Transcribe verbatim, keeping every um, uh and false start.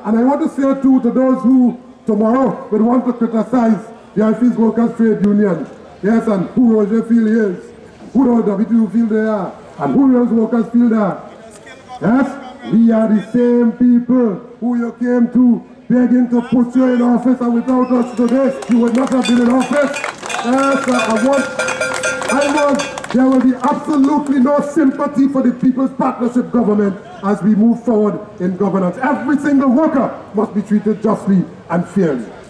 And I want to say too to those who tomorrow would want to criticize the Office Workers Trade Union. Yes, and who Roger feel he is, who does W T O feel they are, and who those workers feel they are. Yes, we are the same people who you came to begging to put you in office, and without us today, you would not have been in office. Yes, I want, I want, there will be absolutely no sympathy for the People's Partnership Government as we move forward in governance. Every single worker must be treated justly and fairly.